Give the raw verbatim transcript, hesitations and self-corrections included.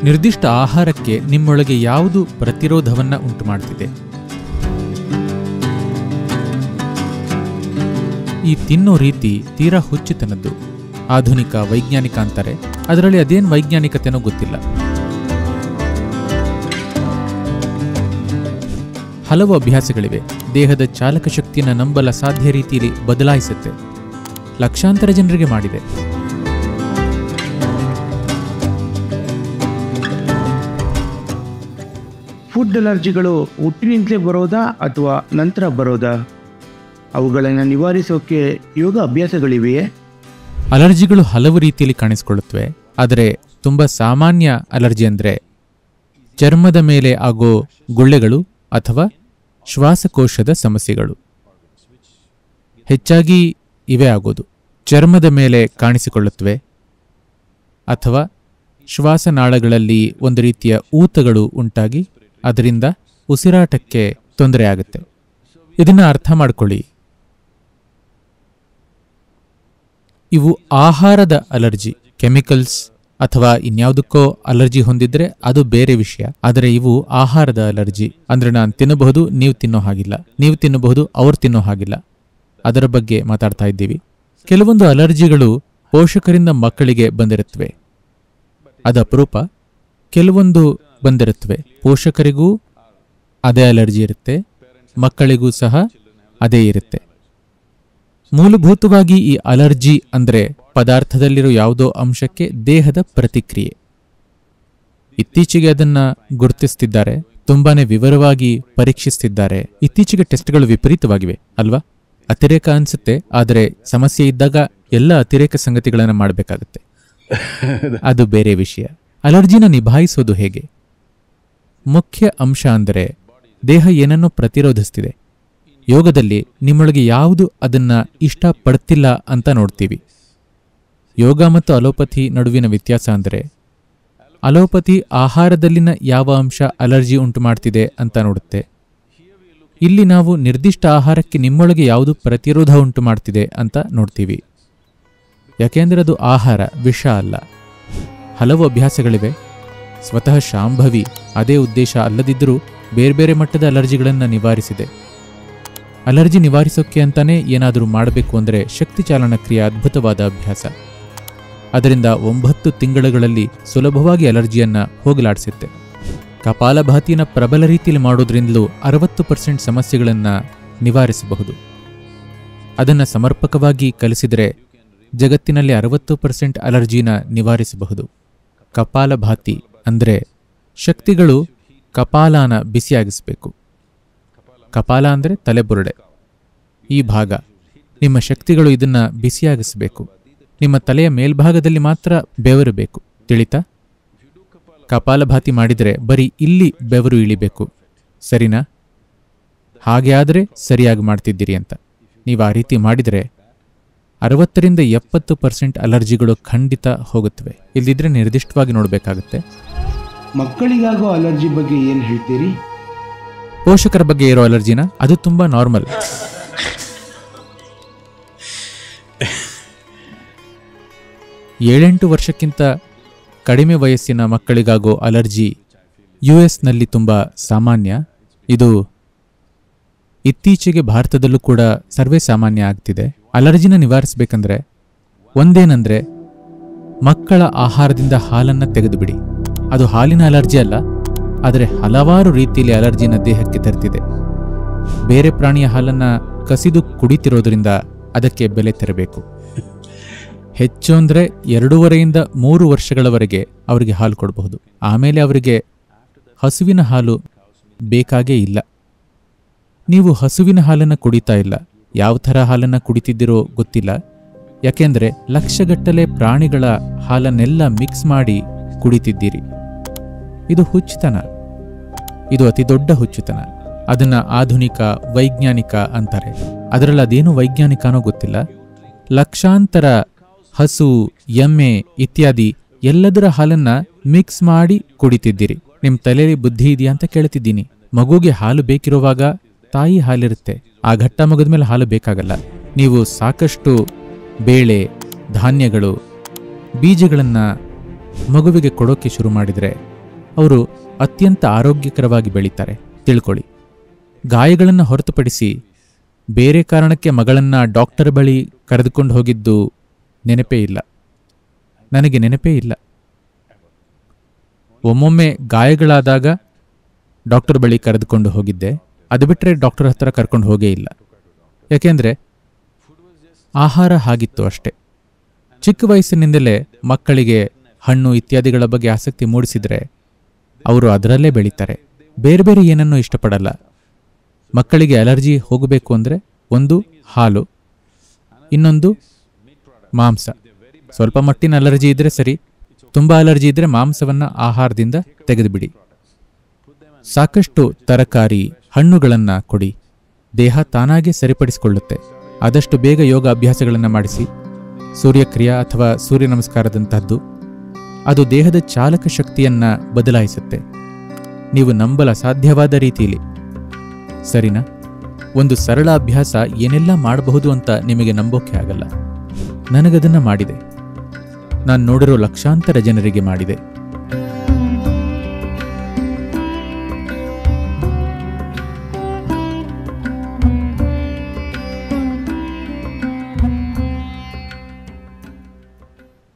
ನಿರ್ದಿಷ್ಟ ಆಹಾರಕ್ಕೆ ನಿಮ್ಮೊಳಗೆ ಯಾವುದು ಪ್ರತಿರೋಧವನ್ನ ಉಂಟು ಮಾಡ್ತಿದೆ? ಈ ತಿನ್ನೋ ರೀತಿ ತೀರಾ ಹುಚ್ಚುತನದ್ದು. ಆಧುನಿಕ ವೈಜ್ಞಾನಿಕ ಅಂತಾರೆ, ಅದರಲ್ಲಿ ಅದೇನು ವೈಜ್ಞಾನಿಕತೆನೋ ಗೊತ್ತಿಲ್ಲ. ಹಲವು ಅಭ್ಯಾಸಗಳಿವೆ. ದೇಹದ ಚಾಲಕ ಶಕ್ತಿಯನ್ನು ನಂಬಲ ಸಾಧ್ಯ ರೀತಿಯಲ್ಲಿ ಬದಲಾಯಿಸುತ್ತೆ. ಲಕ್ಷಾಂತರ ಜನರಿಗೆ ಮಾಡಿದೆ. ಫುಡ್ ಅಲರ್ಜಿಗಳು ಹುಟ್ಟಿನಿಂದಲೇ ಬರೋದಾ ಅಥವಾ ನಂತರ ಬರೋದಾ? ಅವುಗಳನ್ನು ನಿವಾರಿಸೋಕೆ ಯೋಗ ಅಭ್ಯಾಸಗಳಿವೆಯೇ? ಅಲರ್ಜಿಗಳು ಹಲವು ರೀತಿಯಲ್ಲಿ ಕಾಣಿಸಿಕೊಳ್ಳುತ್ತವೆ. ಆದರೆ ತುಂಬ ಸಾಮಾನ್ಯ ಅಲರ್ಜಿ ಅಂದರೆ ಚರ್ಮದ ಮೇಲೆ ಆಗೋ ಗುಳ್ಳೆಗಳು ಅಥವಾ ಶ್ವಾಸಕೋಶದ ಸಮಸ್ಯೆಗಳು. ಹೆಚ್ಚಾಗಿ ಇವೇ ಆಗೋದು. ಚರ್ಮದ ಮೇಲೆ ಕಾಣಿಸಿಕೊಳ್ಳುತ್ತವೆ ಅಥವಾ ಶ್ವಾಸನಾಳಗಳಲ್ಲಿ ಒಂದು ರೀತಿಯ ಊತಗಳು ಉಂಟಾಗಿ ಅದರಿಂದ ಉಸಿರಾಟಕ್ಕೆ ತೊಂದರೆ ಆಗುತ್ತೆ. ಇದನ್ನು ಅರ್ಥ ಮಾಡ್ಕೊಳ್ಳಿ. ಇವು ಆಹಾರದ ಅಲರ್ಜಿ. ಕೆಮಿಕಲ್ಸ್ ಅಥವಾ ಇನ್ಯಾವುದಕ್ಕೋ ಅಲರ್ಜಿ ಹೊಂದಿದ್ರೆ ಅದು ಬೇರೆ ವಿಷಯ. ಆದರೆ ಇವು ಆಹಾರದ ಅಲರ್ಜಿ. ಅಂದ್ರೆ ನಾನು ತಿನ್ನಬಹುದು, ನೀವು ತಿನ್ನೋ ಹಾಗಿಲ್ಲ, ನೀವು ತಿನ್ನಬಹುದು, ಅವ್ರು ತಿನ್ನೋ ಹಾಗಿಲ್ಲ. ಅದರ ಬಗ್ಗೆ ಮಾತಾಡ್ತಾ ಇದ್ದೀವಿ. ಕೆಲವೊಂದು ಅಲರ್ಜಿಗಳು ಪೋಷಕರಿಂದ ಮಕ್ಕಳಿಗೆ ಬಂದಿರುತ್ತವೆ, ಅದು ಅಪರೂಪ. ಕೆಲವೊಂದು ಬಂದಿರುತ್ತವೆ ಪೋಷಕರಿಗೂ ಅದೇ ಅಲರ್ಜಿ ಇರುತ್ತೆ, ಮಕ್ಕಳಿಗೂ ಸಹ ಅದೇ ಇರುತ್ತೆ. ಮೂಲಭೂತವಾಗಿ ಈ ಅಲರ್ಜಿ ಅಂದ್ರೆ ಪದಾರ್ಥದಲ್ಲಿರೋ ಯಾವುದೋ ಅಂಶಕ್ಕೆ ದೇಹದ ಪ್ರತಿಕ್ರಿಯೆ. ಇತ್ತೀಚೆಗೆ ಅದನ್ನ ಗುರುತಿಸ್ತಿದ್ದಾರೆ, ತುಂಬಾನೇ ವಿವರವಾಗಿ ಪರೀಕ್ಷಿಸ್ತಿದ್ದಾರೆ. ಇತ್ತೀಚೆಗೆ ಟೆಸ್ಟ್ಗಳು ವಿಪರೀತವಾಗಿವೆ ಅಲ್ವಾ? ಅತಿರೇಕ ಅನ್ಸುತ್ತೆ, ಆದರೆ ಸಮಸ್ಯೆ ಇದ್ದಾಗ ಎಲ್ಲ ಅತಿರೇಕ ಸಂಗತಿಗಳನ್ನು ಮಾಡಬೇಕಾಗುತ್ತೆ. ಅದು ಬೇರೆ ವಿಷಯ. ಅಲರ್ಜಿನ ನಿಭಾಯಿಸೋದು ಹೇಗೆ? ಮುಖ್ಯ ಅಂಶ ಅಂದರೆ ದೇಹ ಏನನ್ನೋ ಪ್ರತಿರೋಧಿಸ್ತಿದೆ. ಯೋಗದಲ್ಲಿ ನಿಮ್ಮೊಳಗೆ ಯಾವುದು ಅದನ್ನ ಇಷ್ಟಪಡ್ತಿಲ್ಲ ಅಂತ ನೋಡ್ತೀವಿ. ಯೋಗ ಮತ್ತು ಅಲೋಪತಿ ನಡುವಿನ ವ್ಯತ್ಯಾಸ ಅಂದರೆ ಅಲೋಪತಿ ಆಹಾರದಲ್ಲಿನ ಯಾವ ಅಂಶ ಅಲರ್ಜಿ ಉಂಟು ಮಾಡ್ತಿದೆ ಅಂತ ನೋಡುತ್ತೆ. ಇಲ್ಲಿ ನಾವು ನಿರ್ದಿಷ್ಟ ಆಹಾರಕ್ಕೆ ನಿಮ್ಮೊಳಗೆ ಯಾವುದು ಪ್ರತಿರೋಧ ಉಂಟು ಮಾಡ್ತಿದೆ ಅಂತ ನೋಡ್ತೀವಿ. ಯಾಕೆಂದರೆ ಅದು ಆಹಾರ, ವಿಷ ಅಲ್ಲ. ಹಲವು ಅಭ್ಯಾಸಗಳಿವೆ. ಸ್ವತಃ ಶಾಂಭವಿ ಅದೇ ಉದ್ದೇಶ ಅಲ್ಲದಿದ್ದರೂ ಬೇರೆ ಬೇರೆ ಮಟ್ಟದ ಅಲರ್ಜಿಗಳನ್ನು ನಿವಾರಿಸಿದೆ. ಅಲರ್ಜಿ ನಿವಾರಿಸೋಕೆ ಅಂತಾನೆ ಏನಾದರೂ ಮಾಡಬೇಕು ಅಂದರೆ ಶಕ್ತಿ ಚಾಲನ ಕ್ರಿಯೆ ಅದ್ಭುತವಾದ ಅಭ್ಯಾಸ. ಅದರಿಂದ ಒಂಬತ್ತು ತಿಂಗಳುಗಳಲ್ಲಿ ಸುಲಭವಾಗಿ ಅಲರ್ಜಿಯನ್ನ ಹೋಗಲಾಡಿಸುತ್ತೆ. ಕಪಾಲಭಾತಿನ ಪ್ರಬಲ ರೀತಿಯಲ್ಲಿ ಮಾಡೋದ್ರಿಂದಲೂ ಅರವತ್ತು ಪರ್ಸೆಂಟ್ ಸಮಸ್ಯೆಗಳನ್ನು ನಿವಾರಿಸಬಹುದು. ಅದನ್ನು ಸಮರ್ಪಕವಾಗಿ ಕಲಿಸಿದರೆ ಜಗತ್ತಿನಲ್ಲಿ ಅರವತ್ತು ಪರ್ಸೆಂಟ್ ಅಲರ್ಜಿನ ನಿವಾರಿಸಬಹುದು. ಕಪಾಲಭಾತಿ ಅಂದರೆ ಶಕ್ತಿಗಳು ಕಪಾಲನ ಬಿಸಿಯಾಗಿಸಬೇಕು. ಕಪಾಲ ಅಂದರೆ ತಲೆಬುರುಡೆ, ಈ ಭಾಗ. ನಿಮ್ಮ ಶಕ್ತಿಗಳು ಇದನ್ನ ಬಿಸಿಯಾಗಿಸಬೇಕು. ನಿಮ್ಮ ತಲೆಯ ಮೇಲ್ಭಾಗದಲ್ಲಿ ಮಾತ್ರ ಬೆವರು ಬೇಕು, ತಿಳಿತಾ? ಕಪಾಲಭಾತಿ ಮಾಡಿದರೆ ಬರೀ ಇಲ್ಲಿ ಬೆವರು ಇಳಿಬೇಕು, ಸರಿನಾ? ಹಾಗೆ ಆದರೆ ಸರಿಯಾಗಿ ಮಾಡ್ತಿದ್ದೀರಿ ಅಂತ. ನೀವು ಆ ರೀತಿ ಮಾಡಿದರೆ ಅರವತ್ತರಿಂದ ಎಪ್ಪತ್ತು ಪರ್ಸೆಂಟ್ ಅಲರ್ಜಿಗಳು ಖಂಡಿತ ಹೋಗುತ್ತವೆ. ಇಲ್ದಿದ್ರೆ ನಿರ್ದಿಷ್ಟವಾಗಿ ನೋಡಬೇಕಾಗುತ್ತೆ. ಮಕ್ಕಳಿಗಾಗೋ ಅಲರ್ಜಿ ಬಗ್ಗೆ ಏನು ಹೇಳ್ತೀರಿ? ಪೋಷಕರ ಬಗ್ಗೆ ಇರೋ ಅಲರ್ಜಿನ ಅದು ತುಂಬಾ ನಾರ್ಮಲ್. ಏಳೆಂಟು ವರ್ಷಕ್ಕಿಂತ ಕಡಿಮೆ ವಯಸ್ಸಿನ ಮಕ್ಕಳಿಗಾಗೋ ಅಲರ್ಜಿ ಯು ಎಸ್ನಲ್ಲಿ ತುಂಬ ಸಾಮಾನ್ಯ. ಇದು ಇತ್ತೀಚೆಗೆ ಭಾರತದಲ್ಲೂ ಕೂಡ ಸರ್ವೇ ಸಾಮಾನ್ಯ ಆಗ್ತಿದೆ. ಅಲರ್ಜಿನ ನಿವಾರಿಸಬೇಕಂದ್ರೆ ಒಂದೇನಂದ್ರೆ ಮಕ್ಕಳ ಆಹಾರದಿಂದ ಹಾಲನ್ನು ತೆಗೆದುಬಿಡಿ. ಅದು ಹಾಲಿನ ಅಲರ್ಜಿ ಅಲ್ಲ, ಆದರೆ ಹಲವಾರು ರೀತಿಯಲ್ಲಿ ಅಲರ್ಜಿನ ದೇಹಕ್ಕೆ ತರ್ತಿದೆ. ಬೇರೆ ಪ್ರಾಣಿಯ ಹಾಲನ್ನು ಕಸಿದು ಕುಡಿತಿರೋದ್ರಿಂದ ಅದಕ್ಕೆ ಬೆಲೆ ತೆರಬೇಕು. ಹೆಚ್ಚು ಅಂದರೆ ಎರಡೂವರೆಯಿಂದ ಮೂರು ವರ್ಷಗಳವರೆಗೆ ಅವರಿಗೆ ಹಾಲು ಕೊಡಬಹುದು. ಆಮೇಲೆ ಅವರಿಗೆ ಹಸುವಿನ ಹಾಲು ಬೇಕಾಗೇ ಇಲ್ಲ. ನೀವು ಹಸುವಿನ ಹಾಲನ್ನು ಕುಡಿತಾ ಇಲ್ಲ, ಯಾವ ಥರ ಹಾಲನ್ನು ಕುಡಿತಿದ್ದೀರೋ ಗೊತ್ತಿಲ್ಲ. ಯಾಕೆಂದರೆ ಲಕ್ಷಗಟ್ಟಲೆ ಪ್ರಾಣಿಗಳ ಹಾಲನ್ನೆಲ್ಲ ಮಿಕ್ಸ್ ಮಾಡಿ ಕುಡಿತಿದ್ದೀರಿ. ಇದು ಹುಚ್ಚುತನ. ಇದು ಅತಿ ದೊಡ್ಡ ಹುಚ್ಚುತನ. ಅದನ್ನ ಆಧುನಿಕ ವೈಜ್ಞಾನಿಕ ಅಂತಾರೆ. ಅದರಲ್ಲಿ ಅದೇನು ವೈಜ್ಞಾನಿಕನೋ ಗೊತ್ತಿಲ್ಲ. ಲಕ್ಷಾಂತರ ಹಸು, ಎಮ್ಮೆ ಇತ್ಯಾದಿ ಎಲ್ಲದರ ಹಾಲನ್ನ ಮಿಕ್ಸ್ ಮಾಡಿ ಕುಡಿತಿದ್ದೀರಿ. ನಿಮ್ ತಲೆಯಲ್ಲಿ ಬುದ್ಧಿ ಇದೆಯಾ ಅಂತ ಕೇಳ್ತಿದ್ದೀನಿ. ಮಗುಗೆ ಹಾಲು ಬೇಕಿರುವಾಗ ತಾಯಿ ಹಾಲಿರುತ್ತೆ. ಆ ಘಟ್ಟ ಮುಗಿದ ಮೇಲೆ ಹಾಲು ಬೇಕಾಗಲ್ಲ. ನೀವು ಸಾಕಷ್ಟು ಬೇಳೆ, ಧಾನ್ಯಗಳು, ಬೀಜಗಳನ್ನ ಮಗುವಿಗೆ ಕೊಡೋಕೆ ಶುರು ಮಾಡಿದರೆ ಅವರು ಅತ್ಯಂತ ಆರೋಗ್ಯಕರವಾಗಿ ಬೆಳೀತಾರೆ. ತಿಳ್ಕೊಳ್ಳಿ, ಗಾಯಗಳನ್ನು ಹೊರತುಪಡಿಸಿ ಬೇರೆ ಕಾರಣಕ್ಕೆ ಮಗಳನ್ನ ಡಾಕ್ಟರ್ ಬಳಿ ಕರೆದುಕೊಂಡು ಹೋಗಿದ್ದು ನೆನಪೇ ಇಲ್ಲ. ನನಗೆ ನೆನಪೇ ಇಲ್ಲ. ಒಮ್ಮೊಮ್ಮೆ ಗಾಯಗಳಾದಾಗ ಡಾಕ್ಟರ್ ಬಳಿ ಕರೆದುಕೊಂಡು ಹೋಗಿದ್ದೆ, ಅದು ಬಿಟ್ಟರೆ ಡಾಕ್ಟರ್ ಹತ್ರ ಕರ್ಕೊಂಡು ಹೋಗೇ ಇಲ್ಲ. ಯಾಕೆಂದರೆ ಆಹಾರ ಹಾಗಿತ್ತು ಅಷ್ಟೆ. ಚಿಕ್ಕ ವಯಸ್ಸಿನಿಂದಲೇ ಮಕ್ಕಳಿಗೆ ಹಣ್ಣು ಇತ್ಯಾದಿಗಳ ಬಗ್ಗೆ ಆಸಕ್ತಿ ಮೂಡಿಸಿದರೆ ಅವರು ಅದರಲ್ಲೇ ಬೆಳೀತಾರೆ. ಬೇರೆ ಬೇರೆ ಏನನ್ನೂ ಇಷ್ಟಪಡಲ್ಲ. ಮಕ್ಕಳಿಗೆ ಅಲರ್ಜಿ ಹೋಗಬೇಕು ಅಂದರೆ ಒಂದು ಹಾಲು, ಇನ್ನೊಂದು ಮಾಂಸ. ಸ್ವಲ್ಪ ಮಟ್ಟಿನ ಅಲರ್ಜಿ ಇದ್ದರೆ ಸರಿ, ತುಂಬ ಅಲರ್ಜಿ ಇದ್ದರೆ ಮಾಂಸವನ್ನು ಆಹಾರದಿಂದ ತೆಗೆದುಬಿಡಿ. ಸಾಕಷ್ಟು ತರಕಾರಿ ಹಣ್ಣುಗಳನ್ನು ಕೊಡಿ. ದೇಹ ತಾನಾಗೇ ಸರಿಪಡಿಸಿಕೊಳ್ಳುತ್ತೆ. ಆದಷ್ಟು ಬೇಗ ಯೋಗ ಅಭ್ಯಾಸಗಳನ್ನು ಮಾಡಿಸಿ. ಸೂರ್ಯಕ್ರಿಯಾ ಅಥವಾ ಸೂರ್ಯ ನಮಸ್ಕಾರದಂತಹದ್ದು ಅದು ದೇಹದ ಚಾಲಕ ಶಕ್ತಿಯನ್ನು ಬದಲಾಯಿಸುತ್ತೆ, ನೀವು ನಂಬಲ ಸಾಧ್ಯವಾದ ರೀತಿಯಲ್ಲಿ. ಸರಿನಾ? ಒಂದು ಸರಳ ಅಭ್ಯಾಸ ಏನೆಲ್ಲ ಮಾಡಬಹುದು ಅಂತ ನಿಮಗೆ ನಂಬೋಕೆ ಆಗಲ್ಲ. ನನಗದನ್ನು ಮಾಡಿದೆ. ನಾನು ನೋಡಿರೋ ಲಕ್ಷಾಂತರ ಜನರಿಗೆ ಮಾಡಿದೆ.